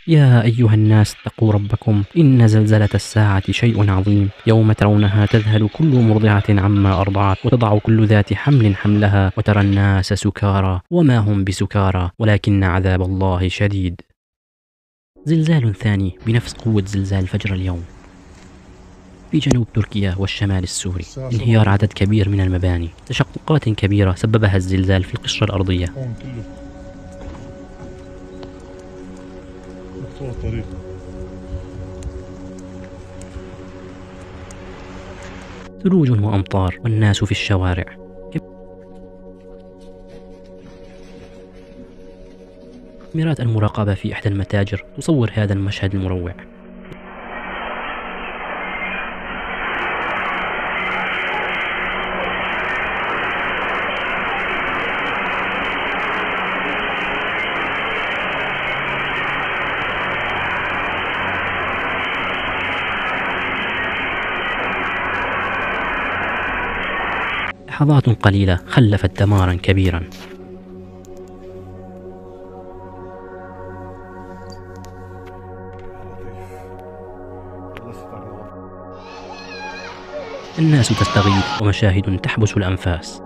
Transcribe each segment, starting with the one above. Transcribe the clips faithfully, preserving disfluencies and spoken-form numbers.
يا أيها الناس اتقوا ربكم إن زلزلة الساعة شيء عظيم يوم ترونها تذهل كل مرضعة عما أرضعت وتضع كل ذات حمل حملها وترى الناس سكارى وما هم بسكارى ولكن عذاب الله شديد. زلزال ثاني بنفس قوة زلزال فجر اليوم في جنوب تركيا والشمال السوري. انهيار عدد كبير من المباني، تشققات كبيرة سببها الزلزال في القشرة الأرضية. ثلوج وأمطار والناس في الشوارع. كاميرات المراقبة في إحدى المتاجر تصور هذا المشهد المروع. لحظات قليلة خلفت دمارا كبيرا. الناس تستغيث ومشاهد تحبس الأنفاس.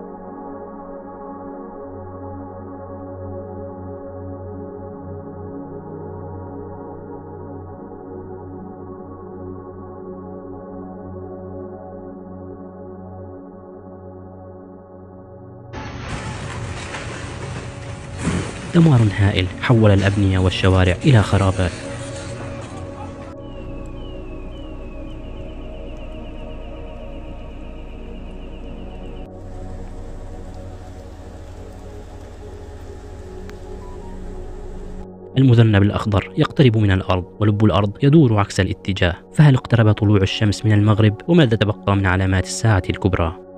دمار هائل حول الأبنية والشوارع إلى خرابات. المذنب الأخضر يقترب من الأرض ولب الأرض يدور عكس الاتجاه، فهل اقترب طلوع الشمس من المغرب؟ وماذا تبقى من علامات الساعة الكبرى؟